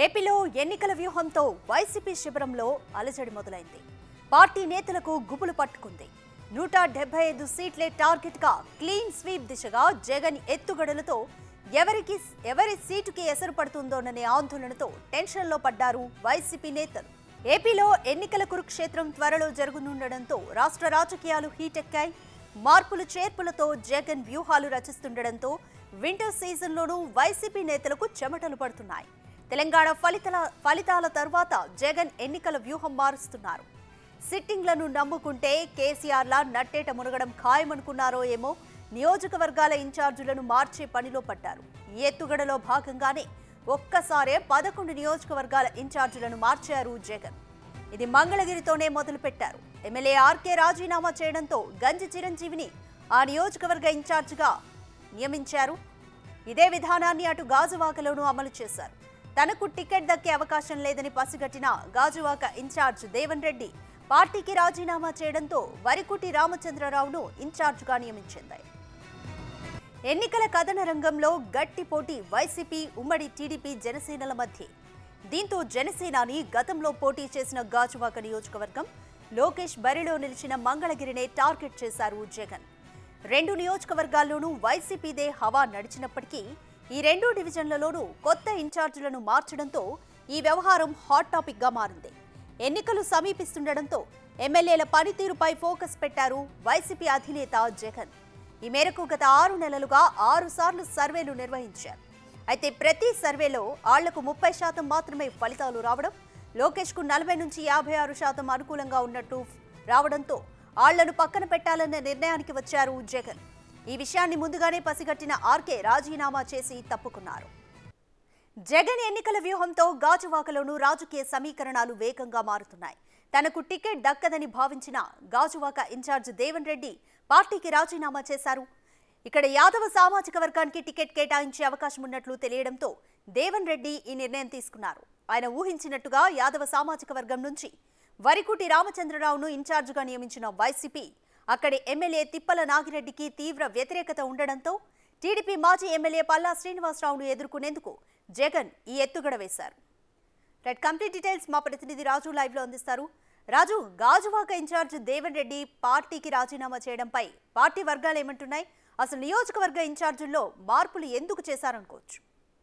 ఏపీలో ఎన్నికల వ్యూహంతో వైసీపీ శిబిరంలో అలజడి మొదలైంది. పార్టీ నేతలకు గుబులు పట్టుకుంది. 175 సీట్లే టార్గెట్ గా క్లీన్ స్వీప్ దిశగా జగన్ ఎత్తుగడలతో ఎవరి సీటుకి ఎసరు పడుతుందోననే ఆందోళనతో టెన్షన్లో పడ్డారు వైసీపీ నేతలు. ఏపీలో ఎన్నికల కురుక్షేత్రం త్వరలో జరగనుండడంతో రాష్ట్ర రాజకీయాలు హీటెక్కాయి. మార్పులు చేర్పులతో జగన్ వ్యూహాలు రచిస్తుండడంతో వింటర్ సీజన్లోనూ వైసీపీ నేతలకు చెమటలు పడుతున్నాయి. తెలంగాణ ఫలితాల తర్వాత జగన్ ఎన్నికల వ్యూహం మారుస్తున్నారు. సిట్టింగ్లను నమ్ముకుంటే కేసీఆర్లా నట్టేట మునగడం ఖాయమనుకున్నారో ఏమో నియోజకవర్గాల ఇన్ఛార్జీలను మార్చే పనిలో పడ్డారు. ఈ ఎత్తుగడలో భాగంగానే ఒక్కసారే 11 నియోజకవర్గాల ఇన్ఛార్జీలను మార్చారు జగన్. ఇది మంగళగిరితోనే మొదలుపెట్టారు. ఎమ్మెల్యే ఆర్కే రాజీనామా చేయడంతో గంజి చిరంజీవిని ఆ నియోజకవర్గ ఇన్ఛార్జిగా నియమించారు. ఇదే విధానాన్ని అటు గాజువాకలోనూ అమలు చేశారు. తనకు టికెట్ దక్కే అవకాశం లేదని పసిగట్టిన గాజువాక ఇన్ఛార్జ్ దేవన్ రెడ్డి పార్టీకి రాజీనామా చేయడంతో వరికుటి రామచంద్రరావును ఇన్ఛార్జ్గా నియమించింది. ఎన్నికల కథన రంగంలో గట్టి పోటీ వైసీపీ, ఉమ్మడి టీడీపీ, జనసేనల మధ్య. దీంతో జనసేనాని గతంలో పోటీ చేసిన గాజువాక నియోజకవర్గం లోకేష్ బరిలో నిలిచిన మంగళగిరినే టార్గెట్ చేశారు జగన్. 2 నియోజకవర్గాల్లోనూ వైసీపీదే హవా నడిచినప్పటికీ ఈ 2 డివిజన్లలోనూ కొత్త ఇన్ఛార్జీలను మార్చడంతో ఈ వ్యవహారం హాట్ టాపిక్ గా మారింది. ఎన్నికలు సమీపిస్తుండటంతో ఎమ్మెల్యేల పనితీరుపై ఫోకస్ పెట్టారు వైసీపీ అధినేత జగన్. ఈ మేరకు గత 6 నెలలుగా 6 సార్లు సర్వేలు నిర్వహించారు. అయితే ప్రతి సర్వేలో ఆళ్లకు 30% మాత్రమే ఫలితాలు రావడం, లోకేష్ కు 40 నుంచి 56% అనుకూలంగా ఉన్నట్టు రావడంతో ఆళ్లను పక్కన పెట్టాలన్న నిర్ణయానికి వచ్చారు జగన్. ఈ విషయాన్ని ముందుగానే పసిగట్టిన ఆర్కే రాజీనామా చేసి తప్పుకున్నారు. జగన్ ఎన్నికల వ్యూహంతో గాజువాకలోనూ రాజకీయ సమీకరణాలు వేగంగా మారుతున్నాయి. తనకు టికెట్ దక్కదని భావించిన గాజువాక ఇన్ఛార్జ్ దేవన్ రెడ్డి పార్టీకి రాజీనామా చేశారు. ఇక్కడ యాదవ సామాజిక వర్గానికి టికెట్ కేటాయించే అవకాశం ఉన్నట్లు తెలియడంతో దేవన్ రెడ్డి ఈ నిర్ణయం తీసుకున్నారు. ఆయన ఊహించినట్టుగా యాదవ సామాజిక వర్గం నుంచి వరికుటి రామచంద్రరావును ఇన్ఛార్జిగా నియమించిన వైసీపీ అక్కడి ఎమ్మెల్యే తిప్పల నాగిరెడ్డికి తీవ్ర వ్యతిరేకత ఉండడంతో టీడీపీ మాజీ ఎమ్మెల్యే పల్లా శ్రీనివాసరావును ఎదుర్కొనేందుకు జగన్ ఈ ఎత్తుగడ వేశారు. కంప్లీట్ డీటెయిల్స్ మా ప్రతినిధి రాజు లైవ్ లో అందిస్తారు. రాజు, గాజువాక ఇన్ఛార్జ్ దేవన్ రెడ్డి పార్టీకి రాజీనామా చేయడంపై పార్టీ వర్గాలు ఏమంటున్నాయి? అసలు నియోజకవర్గ ఇన్ఛార్జీల్లో మార్పులు ఎందుకు చేశారనుకోవచ్చు?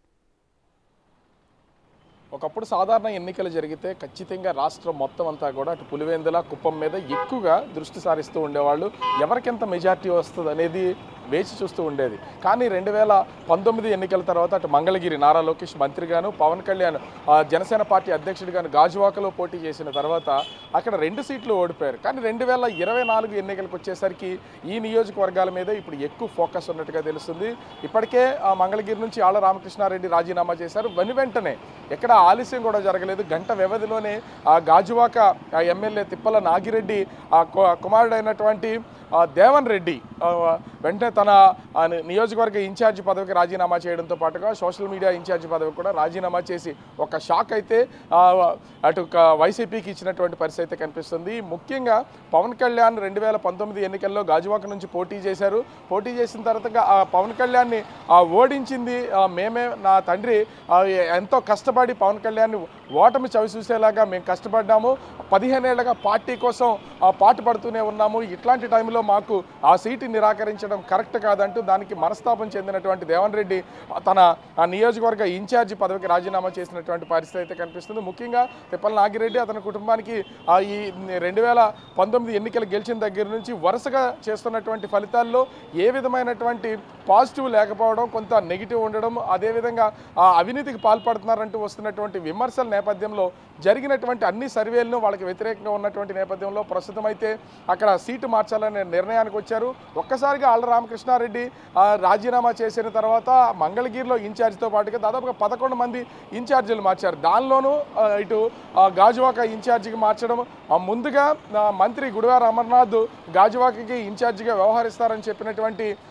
ఒకప్పుడు సాధారణ ఎన్నికలు జరిగితే ఖచ్చితంగా రాష్ట్రం మొత్తం అంతా కూడా అటు పులివెందుల, కుప్పం మీద ఎక్కువగా దృష్టి సారిస్తూ ఉండేవాళ్ళు. ఎవరికెంత మెజార్టీ వస్తుంది అనేది వేచి చూస్తూ ఉండేది. కానీ 2019 ఎన్నికల తర్వాత అటు మంగళగిరి నారా లోకేష్ మంత్రిగాను, పవన్ కళ్యాణ్ జనసేన పార్టీ అధ్యక్షుడిగాను గాజువాకలో పోటీ చేసిన తర్వాత అక్కడ 2 సీట్లు ఓడిపోయారు. కానీ 2024 ఎన్నికలకు వచ్చేసరికి ఈ నియోజకవర్గాల మీద ఇప్పుడు ఎక్కువ ఫోకస్ ఉన్నట్టుగా తెలుస్తుంది. ఇప్పటికే మంగళగిరి నుంచి ఆళ్ల రామకృష్ణారెడ్డి రాజీనామా చేశారు. వెంటనే ఎక్కడ ఆలస్యం కూడా జరగలేదు. గంట వ్యవధిలోనే ఆ గాజువాక ఎమ్మెల్యే తిప్పల నాగిరెడ్డి కుమారుడైనటువంటి దేవన్ రెడ్డి వెంటనే తన నియోజకవర్గ ఇన్ఛార్జి పదవికి రాజీనామా చేయడంతో పాటుగా సోషల్ మీడియా ఇన్ఛార్జి పదవికి కూడా రాజీనామా చేసి ఒక షాక్ అయితే అటు వైసీపీకి ఇచ్చినటువంటి పరిస్థితి అయితే కనిపిస్తుంది. ముఖ్యంగా పవన్ కళ్యాణ్ 2019 ఎన్నికల్లో గాజువాక నుంచి పోటీ చేశారు. పోటీ చేసిన తర్వాత పవన్ కళ్యాణ్ని ఓడించింది మేమే. నా తండ్రి ఎంతో కష్టపడి పవన్ కళ్యాణ్ని ఓటమి చవి చూసేలాగా మేము కష్టపడ్డాము. 15 ఏళ్లుగా పార్టీ కోసం పాటు పడుతూనే ఉన్నాము. ఇట్లాంటి టైంలో మాకు ఆ సీటు నిరాకరించడం కరెక్ట్ కాదంటూ దానికి మనస్తాపం చెందినటువంటి దేవన్ రెడ్డి తన నియోజకవర్గ ఇన్ఛార్జి పదవికి రాజీనామా చేసినటువంటి పరిస్థితి అయితే కనిపిస్తుంది. ముఖ్యంగా తిప్పల నాగిరెడ్డి అతని కుటుంబానికి ఈ 2019 ఎన్నికలు గెలిచిన దగ్గర నుంచి వరుసగా చేస్తున్నటువంటి ఫలితాల్లో ఏ విధమైనటువంటి పాజిటివ్ లేకపోవడం, కొంత నెగిటివ్ ఉండడం, అదేవిధంగా అవినీతికి పాల్పడుతున్నారంటూ వస్తున్నటువంటి విమర్శల నేపథ్యంలో జరిగినటువంటి అన్ని సర్వేలను వాళ్ళకి వ్యతిరేకంగా ఉన్నటువంటి నేపథ్యంలో ప్రస్తుతం అయితే అక్కడ సీటు మార్చాలనే నిర్ణయానికి వచ్చారు. ఒక్కసారిగా ఆళ్ల రామకృష్ణారెడ్డి రాజీనామా చేసిన తర్వాత మంగళగిరిలో ఇన్ఛార్జితో పాటుగా దాదాపుగా 11 మంది ఇన్ఛార్జీలు మార్చారు. దానిలోనూ ఇటు గాజువాక ఇన్ఛార్జికి మార్చడం, ముందుగా మంత్రి గుడివార అమర్నాథ్ గాజువాకకి ఇన్ఛార్జిగా వ్యవహరిస్తారని చెప్పినటువంటి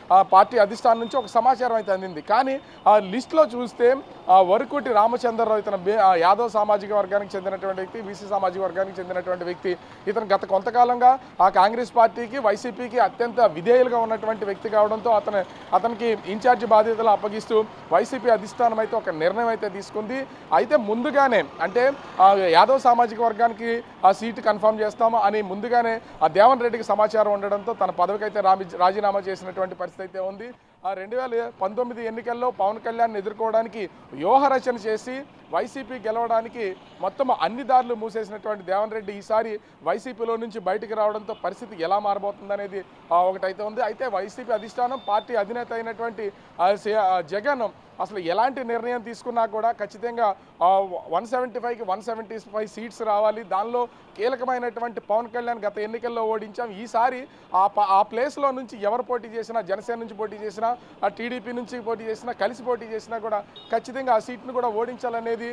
పార్టీ అధిష్టానం నుంచి ఒక సమాచారం అయితే అందింది. కానీ ఆ లిస్టులో చూస్తే వరకుటి రామచంద్రరావు ఇతను యాదవ్ సామాజిక వర్గానికి చెందినటువంటి వ్యక్తి, బీసీ సామాజిక వర్గానికి చెందినటువంటి వ్యక్తి. ఇతను గత కొంతకాలంగా ఆ కాంగ్రెస్ పార్టీకి వైసీపీకి అత్యంత విధేయులుగా ఉన్నటువంటి వ్యక్తి కావడంతో అతనికి ఇన్ఛార్జి బాధ్యతలు అప్పగిస్తూ వైసీపీ అధిష్టానం అయితే ఒక నిర్ణయం అయితే తీసుకుంది. అయితే ముందుగానే అంటే యాదవ్ సామాజిక వర్గానికి ఆ సీటు కన్ఫర్మ్ చేస్తాము అని ముందుగానే ఆ దేవన్ రెడ్డికి సమాచారం ఉండడంతో తన పదవికి అయితే రాజీనామా చేసినటువంటి పరిస్థితి అయితే ఉంది. 2019 ఎన్నికల్లో పవన్ కళ్యాణ్ ఎదుర్కోవడానికి వ్యూహరచన చేసి వైసీపీ గెలవడానికి మొత్తం అన్ని దారులు మూసేసినటువంటి దేవన్ రెడ్డి ఈసారి వైసీపీలో నుంచి బయటికి రావడంతో పరిస్థితి ఎలా మారబోతుందనేది ఒకటైతే ఉంది. అయితే వైసీపీ అధిష్టానం పార్టీ అధినేత అయినటువంటి జగన్ అసలు ఎలాంటి నిర్ణయం తీసుకున్నా కూడా ఖచ్చితంగా 175కి 175 సీట్స్ రావాలి. దానిలో కీలకమైనటువంటి పవన్ కళ్యాణ్ గత ఎన్నికల్లో ఓడించాం. ఈసారి ఆ ప్లేస్లో నుంచి ఎవరు పోటీ చేసినా, జనసేన నుంచి పోటీ చేసినా, టీడీపీ నుంచి పోటీ చేసినా, కలిసి పోటీ చేసినా కూడా ఖచ్చితంగా ఆ సీట్ను కూడా ఓడించాలనేది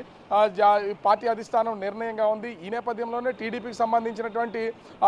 పార్టీ అధిష్టానం నిర్ణయంగా ఉంది. ఈ నేపథ్యంలోనే టీడీపీకి సంబంధించినటువంటి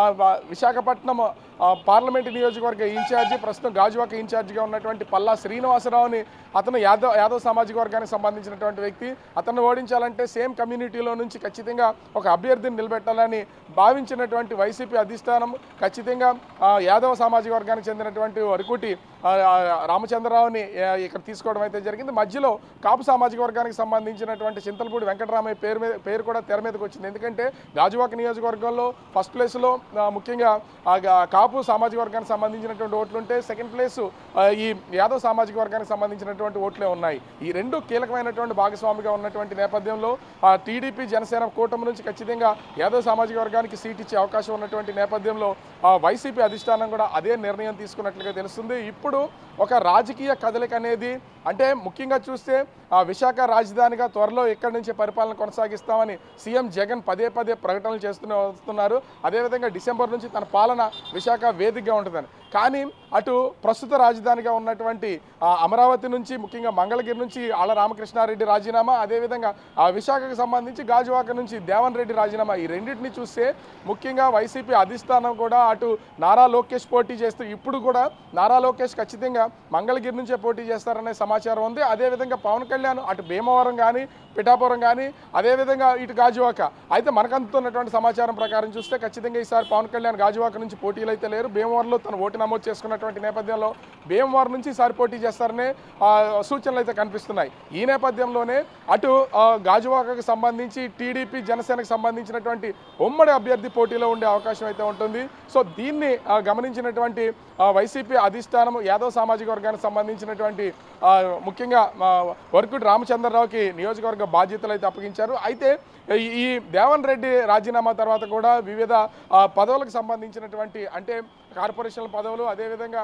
విశాఖపట్నం పార్లమెంటు నియోజకవర్గ ఇన్ఛార్జి, ప్రస్తుతం గాజువాక ఇన్ఛార్జిగా ఉన్నటువంటి పల్లా శ్రీనివాసరావుని అతను యాదవ్ సామాజిక వర్గానికి సంబంధించినటువంటి వ్యక్తి. అతను ఓడించాలంటే సేమ్ కమ్యూనిటీలో నుంచి ఖచ్చితంగా ఒక అభ్యర్థిని నిలబెట్టాలని భావించినటువంటి వైసీపీ అధిష్టానం ఖచ్చితంగా యాదవ సామాజిక వర్గానికి చెందినటువంటి వరకుటి రామచంద్రరావుని ఇక్కడ తీసుకోవడం అయితే జరిగింది. మధ్యలో కాపు సామాజిక వర్గానికి సంబంధించినటువంటి చింతలపూడి వెంకటరామయ్య పేరు కూడా తెర మీదకి వచ్చింది. ఎందుకంటే గాజువాక నియోజకవర్గంలో ఫస్ట్ ప్లేస్లో ముఖ్యంగా కాపు సామాజిక వర్గానికి సంబంధించినటువంటి ఓట్లు ఉంటే సెకండ్ ప్లేసు ఈ యాదవ్ సామాజిక వర్గానికి సంబంధించినటువంటి ఓట్లే ఉన్నాయి. ఈ రెండు కీలకమైనటువంటి భాగస్వామిగా ఉన్నటువంటి నేపథ్యంలో టీడీపీ జనసేన కూటమి నుంచి ఖచ్చితంగా యాదవ్ సామాజిక వర్గానికి సీట్ ఇచ్చే అవకాశం ఉన్నటువంటి నేపథ్యంలో వైసీపీ అధిష్టానం కూడా అదే నిర్ణయం తీసుకున్నట్లుగా తెలుస్తుంది. ఇప్పుడు ఒక రాజకీయ కదలిక అనేది అంటే ముఖ్యంగా చూస్తే విశాఖ రాజధానిగా త్వరలో ఇక్కడి నుంచి పరిపాలన కొనసాగిస్తామని సీఎం జగన్ పదే ప్రకటనలు వస్తున్నారు. అదేవిధంగా డిసెంబర్ నుంచి తన పాలన విశాఖ వేదికగా ఉంటుందని. కానీ అటు ప్రస్తుత రాజధానిగా ఉన్నటువంటి అమరావతి నుంచి ముఖ్యంగా మంగళగిరి నుంచి ఆళ్ల రామకృష్ణారెడ్డి రాజీనామా, అదేవిధంగా విశాఖకు సంబంధించి గాజువాక నుంచి దేవన్ రెడ్డి రాజీనామా, ఈ రెండింటిని చూస్తే ముఖ్యంగా వైసీపీ అధిష్టానం కూడా అటు నారా లోకేష్ పోటీ చేస్తూ ఇప్పుడు కూడా నారా లోకేష్ ఖచ్చితంగా మంగళగిరి నుంచే పోటీ చేస్తారనే సమాచారం ఉంది. అదేవిధంగా పవన్ కళ్యాణ్ అటు భీమవరం కానీ పిఠాపురం కానీ అదేవిధంగా ఇటు గాజువాక అయితే మనకు అందుతున్నటువంటి సమాచారం ప్రకారం చూస్తే ఖచ్చితంగా ఈసారి పవన్ కళ్యాణ్ గాజువాక నుంచి పోటీలు అయితే లేరు. భీమవరంలో తన ఓటు నమోదు చేసుకున్నటువంటి నేపథ్యంలో భీమవరం నుంచి ఈసారి పోటీ చేస్తారనే సూచనలు అయితే కనిపిస్తున్నాయి. ఈ నేపథ్యంలోనే అటు గాజువాకకు సంబంధించి టీడీపీ జనసేనకు సంబంధించినటువంటి ఉమ్మడి అభ్యర్థి పోటీలో ఉండే అవకాశం అయితే ఉంటుంది. సో దీన్ని గమనించినటువంటి వైసీపీ అధిష్టానం యాదవ్ సామాజిక వర్గానికి సంబంధించినటువంటి ముఖ్యంగా వరకుటి రామచంద్రరావుకి నియోజకవర్గ బాధ్యతలు అయితే అప్పగించారు. అయితే ఈ దేవన్ రెడ్డి రాజీనామా తర్వాత కూడా వివిధ పదవులకు సంబంధించినటువంటి అంటే కార్పొరేషన్ల పదవులు అదేవిధంగా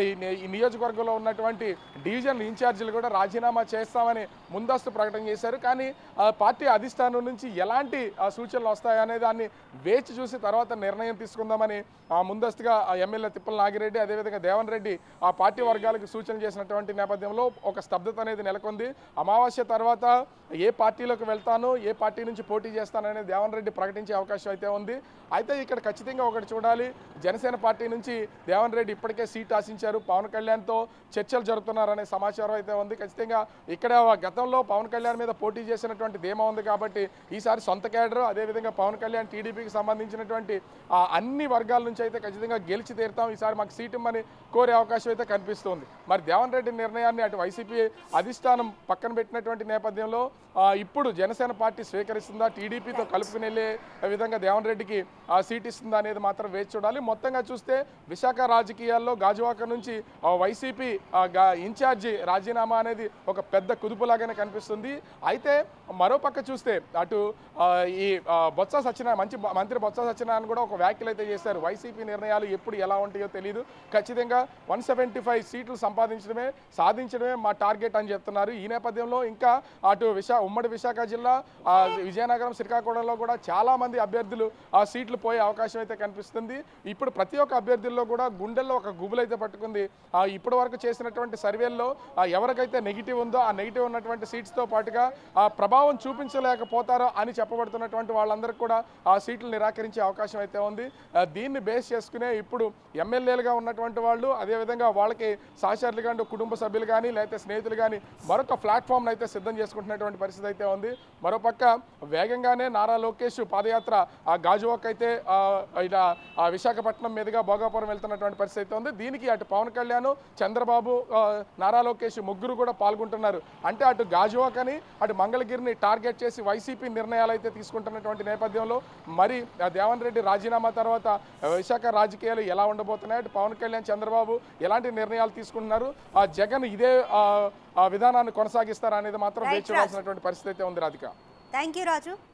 ఈ నియోజకవర్గంలో ఉన్నటువంటి డివిజన్ ఇన్ఛార్జీలు కూడా రాజీనామా చేస్తామని ముందస్తు ప్రకటన చేశారు. కానీ పార్టీ అధిష్టానం నుంచి ఎలాంటి సూచనలు వస్తాయనే దాన్ని వేచి చూసి తర్వాత నిర్ణయం తీసుకుందామని ముందస్తుగా ఎమ్మెల్యే తిప్పల నాగిరెడ్డి అదేవిధంగా దేవన్ రెడ్డి ఆ పార్టీ వర్గాలకు సూచన చేసినటువంటి నేపథ్యంలో ఒక స్తబ్దత అనేది నెలకొంది. అమావాస్య తర్వాత ఏ పార్టీలోకి వెళ్తాను, ఏ పార్టీ నుంచి పోటీ చేస్తాననేది దేవన్ రెడ్డి ప్రకటించే అవకాశం అయితే ఉంది. అయితే ఇక్కడ ఖచ్చితంగా ఒకటి చూడాలి, జనసేన పార్టీ నుంచి దేవన్ రెడ్డి ఇప్పటికే సీట్ ఆశించారు. పవన్ కళ్యాణ్తో చర్చలు జరుపుతున్నారనే సమాచారం అయితే ఉంది. ఖచ్చితంగా ఇక్కడ గతంలో పవన్ కళ్యాణ్ మీద పోటీ చేసినటువంటి ధీమా ఉంది కాబట్టి ఈసారి సొంత క్యాడర్ అదేవిధంగా పవన్ కళ్యాణ్ టీడీపీకి సంబంధించినటువంటి అన్ని వర్గాల నుంచి అయితే ఖచ్చితంగా గెలిచి తీరుతాం, ఈసారి మాకు సీట్ ఇమ్మని కోరే అవకాశం అయితే కనిపిస్తుంది. మరి దేవన్ రెడ్డి నిర్ణయాన్ని అటు వైసీపీ అధిష్టానం పక్కన పెట్టినటువంటి నేపథ్యంలో ఇప్పుడు జనసేన పార్టీ స్వీకరిస్తుందా, టీడీపీతో కలుపుకుని వెళ్ళే విధంగా దేవన్ రెడ్డికి సీట్ ఇస్తుందా అనేది మాత్రం వేచి చూడాలి. మొత్తంగా చూస్తే విశాఖ రాజకీయాల్లో గాజువాక నుంచి వైసీపీ ఇన్ఛార్జి రాజీనామా అనేది ఒక పెద్ద కుదుపులాగానే కనిపిస్తుంది. అయితే మరోపక్క చూస్తే అటు ఈ మంత్రి బొత్స సత్యనారాయణ కూడా ఒక వ్యాఖ్యలు అయితే చేశారు. వైసీపీ నిర్ణయాలు ఎప్పుడు ఎలా ఉంటాయో తెలియదు, ఖచ్చితంగా 175 సీట్లు సాధించడమే మా టార్గెట్ అని చెప్తున్నారు. ఈ నేపథ్యంలో ఇంకా అటు ఉమ్మడి విశాఖ జిల్లా విజయనగరం శ్రీకాకుళంలో కూడా చాలా మంది అభ్యర్థులు సీట్లు పోయే అవకాశం అయితే కనిపిస్తుంది. ఇప్పుడు ప్రతి ఒక్క అభ్యర్థుల్లో కూడా గుండెల్లో ఒక గుబులైతే పట్టుకుంది. ఇప్పటి వరకు చేసినటువంటి సర్వేల్లో ఎవరికైతే నెగిటివ్ ఉందో ఆ నెగిటివ్ ఉన్నటువంటి సీట్స్తో పాటుగా ప్రభావం చూపించలేకపోతారో అని చెప్పబడుతున్నటువంటి వాళ్ళందరికీ కూడా ఆ సీట్లు నిరాకరించే అవకాశం అయితే ఉంది. దీన్ని బేస్ చేసుకునే ఇప్పుడు ఎమ్మెల్యేలుగా ఉన్నటువంటి వాళ్ళు, అదేవిధంగా వాళ్ళకి సహచరులు కానీ, కుటుంబ సభ్యులు కానీ, లేకపోతే స్నేహితులు కానీ మరొక ప్లాట్ఫామ్ను అయితే సిద్ధం చేసుకుంటున్నటువంటి పరిస్థితి అయితే ఉంది. మరోపక్క వేగంగానే నారా లోకేష్ పాదయాత్ర గాజువాక్ అయితే ఇలా విశాఖపట్నం మీదుగా భోగాపురం వెళ్తున్నటువంటి పరిస్థితి అయితే ఉంది. దీనికి అటు పవన్ కళ్యాణ్, చంద్రబాబు, నారా లోకేష్ ముగ్గురు కూడా పాల్గొంటున్నారు. అంటే అటు గాజువాక్ అని అటు మంగళగిరిని టార్గెట్ చేసి వైసీపీ నిర్ణయాలు అయితే తీసుకుంటున్నటువంటి నేపథ్యంలో మరి దేవన్ రెడ్డి రాజీనామా తర్వాత విశాఖ రాజకీయాలు ఎలా ఉండబోతున్నాయి, అటు పవన్ కళ్యాణ్, చంద్రబాబు ఎలాంటి నిర్ణయాలు తీసుకుంటున్నారు, జగన్ ఇదే విధానాన్ని కొనసాగిస్తారా అనేది మాత్రం వేచి చూడాల్సినటువంటి పరిస్థితి అయితే ఉంది. Radhika, thank you Raju.